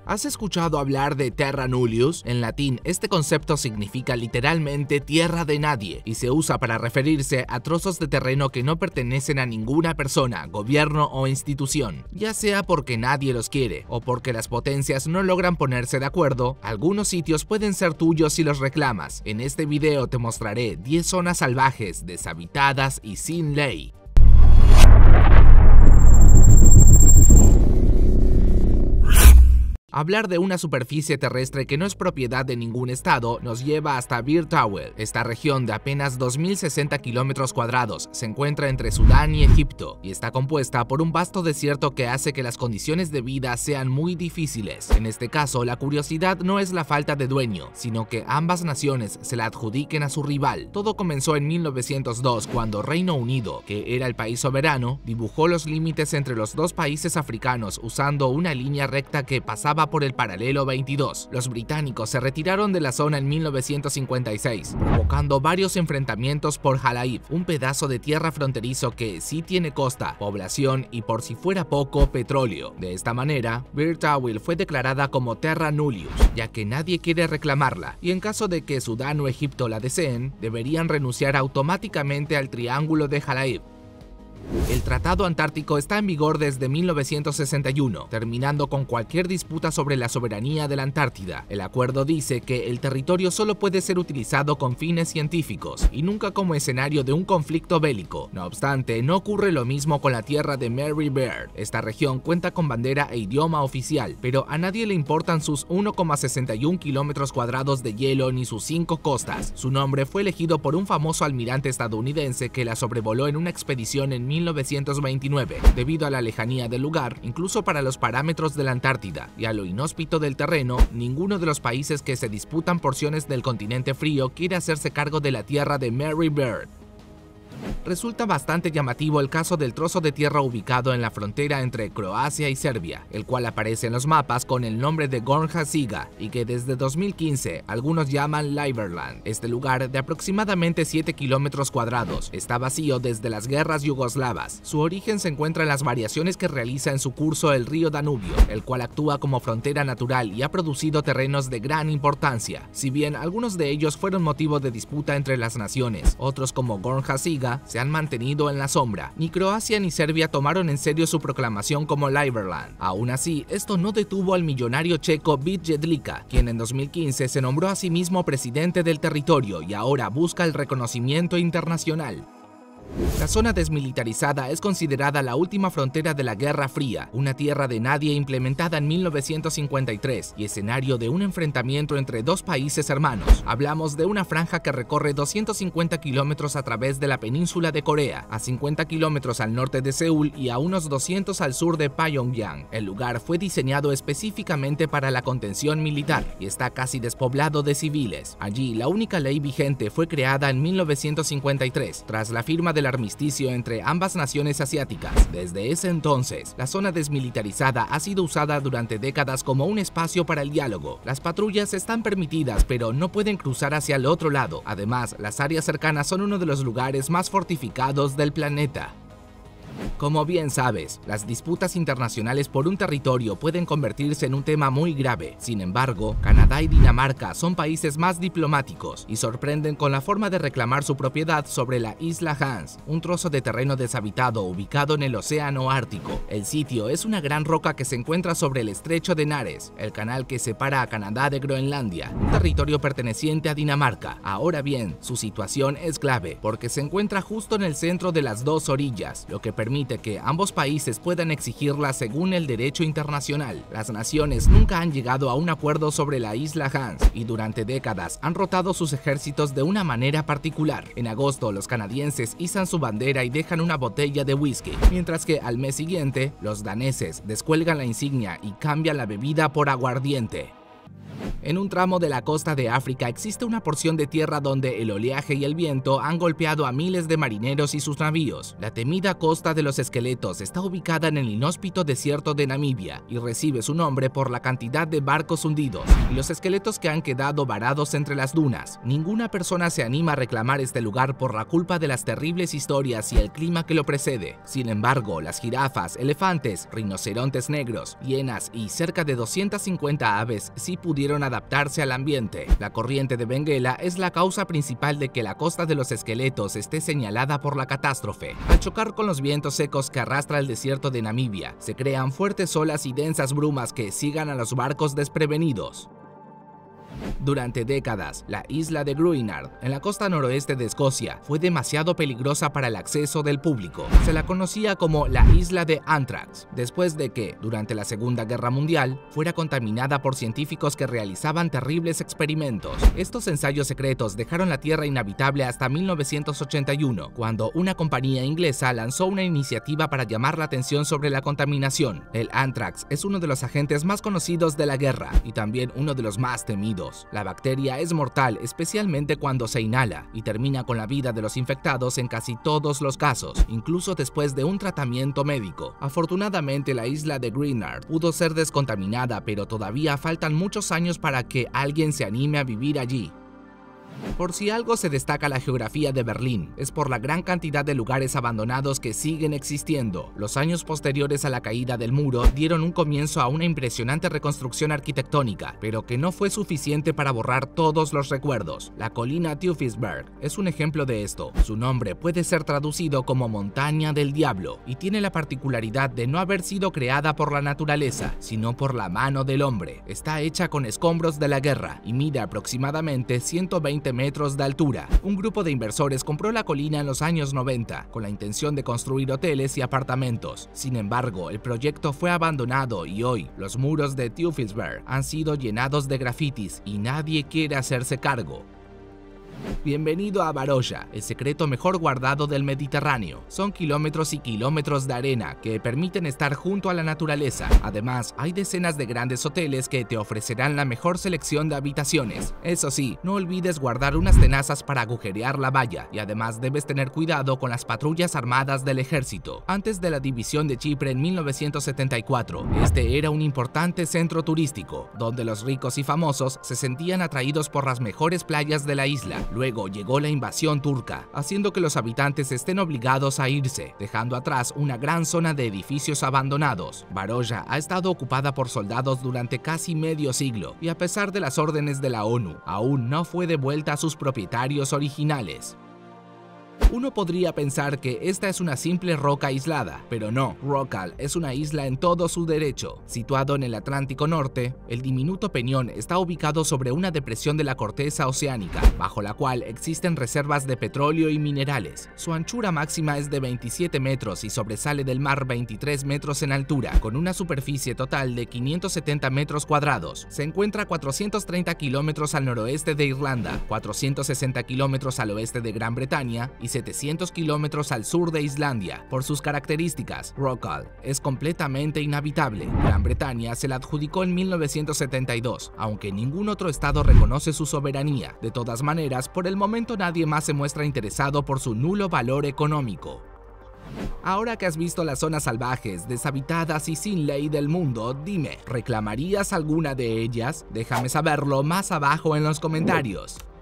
¿Has escuchado hablar de terra nullius? En latín, este concepto significa literalmente tierra de nadie y se usa para referirse a trozos de terreno que no pertenecen a ninguna persona, gobierno o institución. Ya sea porque nadie los quiere o porque las potencias no logran ponerse de acuerdo, algunos sitios pueden ser tuyos si los reclamas. En este video te mostraré 10 zonas salvajes, deshabitadas y sin ley. Hablar de una superficie terrestre que no es propiedad de ningún estado nos lleva hasta Bir Tawel. Esta región de apenas 2060 kilómetros cuadrados se encuentra entre Sudán y Egipto y está compuesta por un vasto desierto que hace que las condiciones de vida sean muy difíciles. En este caso, la curiosidad no es la falta de dueño, sino que ambas naciones se la adjudiquen a su rival. Todo comenzó en 1902 cuando Reino Unido, que era el país soberano, dibujó los límites entre los dos países africanos usando una línea recta que pasaba por el paralelo 22. Los británicos se retiraron de la zona en 1956, provocando varios enfrentamientos por Halaib, un pedazo de tierra fronterizo que sí tiene costa, población y, por si fuera poco, petróleo. De esta manera, Bir Tawel fue declarada como terra nullius, ya que nadie quiere reclamarla, y en caso de que Sudán o Egipto la deseen, deberían renunciar automáticamente al Triángulo de Halaib. El Tratado Antártico está en vigor desde 1961, terminando con cualquier disputa sobre la soberanía de la Antártida. El acuerdo dice que el territorio solo puede ser utilizado con fines científicos y nunca como escenario de un conflicto bélico. No obstante, no ocurre lo mismo con la tierra de Mary Beard. Esta región cuenta con bandera e idioma oficial, pero a nadie le importan sus 1,61 kilómetros cuadrados de hielo ni sus 5 costas. Su nombre fue elegido por un famoso almirante estadounidense que la sobrevoló en una expedición en 1929, debido a la lejanía del lugar, incluso para los parámetros de la Antártida, y a lo inhóspito del terreno. Ninguno de los países que se disputan porciones del continente frío quiere hacerse cargo de la tierra de Mary Beard. Resulta bastante llamativo el caso del trozo de tierra ubicado en la frontera entre Croacia y Serbia, el cual aparece en los mapas con el nombre de Gornja Siga y que desde 2015 algunos llaman Liberland. Este lugar, de aproximadamente 7 kilómetros cuadrados, está vacío desde las guerras yugoslavas. Su origen se encuentra en las variaciones que realiza en su curso el río Danubio, el cual actúa como frontera natural y ha producido terrenos de gran importancia. Si bien algunos de ellos fueron motivo de disputa entre las naciones, otros como Gornja Siga se han mantenido en la sombra. Ni Croacia ni Serbia tomaron en serio su proclamación como Liberland. Aún así, esto no detuvo al millonario checo Vít Jedlička, quien en 2015 se nombró a sí mismo presidente del territorio y ahora busca el reconocimiento internacional. La zona desmilitarizada es considerada la última frontera de la Guerra Fría, una tierra de nadie implementada en 1953 y escenario de un enfrentamiento entre dos países hermanos. Hablamos de una franja que recorre 250 kilómetros a través de la península de Corea, a 50 kilómetros al norte de Seúl y a unos 200 al sur de Pyongyang. El lugar fue diseñado específicamente para la contención militar y está casi despoblado de civiles. Allí, la única ley vigente fue creada en 1953, tras la firma del armisticio entre ambas naciones asiáticas. Desde ese entonces, la zona desmilitarizada ha sido usada durante décadas como un espacio para el diálogo. Las patrullas están permitidas, pero no pueden cruzar hacia el otro lado. Además, las áreas cercanas son uno de los lugares más fortificados del planeta. Como bien sabes, las disputas internacionales por un territorio pueden convertirse en un tema muy grave. Sin embargo, Canadá y Dinamarca son países más diplomáticos y sorprenden con la forma de reclamar su propiedad sobre la isla Hans, un trozo de terreno deshabitado ubicado en el océano Ártico. El sitio es una gran roca que se encuentra sobre el estrecho de Nares, el canal que separa a Canadá de Groenlandia, un territorio perteneciente a Dinamarca. Ahora bien, su situación es clave porque se encuentra justo en el centro de las dos orillas, lo que permite que ambos países puedan exigirla según el derecho internacional. Las naciones nunca han llegado a un acuerdo sobre la isla Hans y durante décadas han rotado sus ejércitos de una manera particular. En agosto, los canadienses izan su bandera y dejan una botella de whisky, mientras que al mes siguiente, los daneses descuelgan la insignia y cambian la bebida por aguardiente. En un tramo de la costa de África existe una porción de tierra donde el oleaje y el viento han golpeado a miles de marineros y sus navíos. La temida Costa de los Esqueletos está ubicada en el inhóspito desierto de Namibia y recibe su nombre por la cantidad de barcos hundidos y los esqueletos que han quedado varados entre las dunas. Ninguna persona se anima a reclamar este lugar por la culpa de las terribles historias y el clima que lo precede. Sin embargo, las jirafas, elefantes, rinocerontes negros, hienas y cerca de 250 aves sí pudieron adaptarse al ambiente. La corriente de Benguela es la causa principal de que la Costa de los Esqueletos esté señalada por la catástrofe. Al chocar con los vientos secos que arrastra el desierto de Namibia, se crean fuertes olas y densas brumas que sigan a los barcos desprevenidos. Durante décadas, la isla de Gruinard, en la costa noroeste de Escocia, fue demasiado peligrosa para el acceso del público. Se la conocía como la isla de Anthrax, después de que, durante la Segunda Guerra Mundial, fuera contaminada por científicos que realizaban terribles experimentos. Estos ensayos secretos dejaron la tierra inhabitable hasta 1981, cuando una compañía inglesa lanzó una iniciativa para llamar la atención sobre la contaminación. El Anthrax es uno de los agentes más conocidos de la guerra y también uno de los más temidos. La bacteria es mortal, especialmente cuando se inhala, y termina con la vida de los infectados en casi todos los casos, incluso después de un tratamiento médico. Afortunadamente, la isla de Gruinard pudo ser descontaminada, pero todavía faltan muchos años para que alguien se anime a vivir allí. Por si algo se destaca la geografía de Berlín, es por la gran cantidad de lugares abandonados que siguen existiendo. Los años posteriores a la caída del muro dieron un comienzo a una impresionante reconstrucción arquitectónica, pero que no fue suficiente para borrar todos los recuerdos. La colina Teufelsberg es un ejemplo de esto. Su nombre puede ser traducido como Montaña del Diablo y tiene la particularidad de no haber sido creada por la naturaleza, sino por la mano del hombre. Está hecha con escombros de la guerra y mide aproximadamente 120 metros de altura. Un grupo de inversores compró la colina en los años 90 con la intención de construir hoteles y apartamentos. Sin embargo, el proyecto fue abandonado y hoy los muros de Teufelsberg han sido llenados de grafitis y nadie quiere hacerse cargo. Bienvenido a Baroja, el secreto mejor guardado del Mediterráneo. Son kilómetros y kilómetros de arena que permiten estar junto a la naturaleza. Además, hay decenas de grandes hoteles que te ofrecerán la mejor selección de habitaciones. Eso sí, no olvides guardar unas tenazas para agujerear la valla y además debes tener cuidado con las patrullas armadas del ejército. Antes de la división de Chipre en 1974, este era un importante centro turístico, donde los ricos y famosos se sentían atraídos por las mejores playas de la isla. Luego llegó la invasión turca, haciendo que los habitantes estén obligados a irse, dejando atrás una gran zona de edificios abandonados. Baroja ha estado ocupada por soldados durante casi medio siglo y a pesar de las órdenes de la ONU, aún no fue devuelta a sus propietarios originales. Uno podría pensar que esta es una simple roca aislada, pero no. Rockall es una isla en todo su derecho. Situado en el Atlántico Norte, el diminuto peñón está ubicado sobre una depresión de la corteza oceánica, bajo la cual existen reservas de petróleo y minerales. Su anchura máxima es de 27 metros y sobresale del mar 23 metros en altura, con una superficie total de 570 metros cuadrados. Se encuentra a 430 kilómetros al noroeste de Irlanda, 460 kilómetros al oeste de Gran Bretaña y 700 kilómetros al sur de Islandia. Por sus características, Rockall es completamente inhabitable. Gran Bretaña se la adjudicó en 1972, aunque ningún otro estado reconoce su soberanía. De todas maneras, por el momento nadie más se muestra interesado por su nulo valor económico. Ahora que has visto las zonas salvajes, deshabitadas y sin ley del mundo, dime, ¿reclamarías alguna de ellas? Déjame saberlo más abajo en los comentarios.